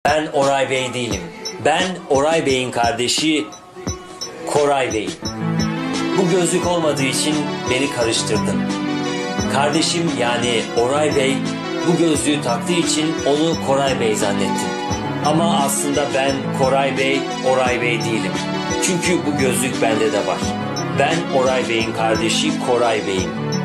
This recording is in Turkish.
Ben Oray Bey değilim. Ben Oray Bey'in kardeşi Koray Bey'im. Bu gözlük olmadığı için beni karıştırdın. Kardeşim yani Oray Bey bu gözlüğü taktığı için onu Koray Bey zannettin. Ama aslında ben Koray Bey, Oray Bey değilim. Çünkü bu gözlük bende de var. Ben Oray Bey'in kardeşi Koray Bey'im.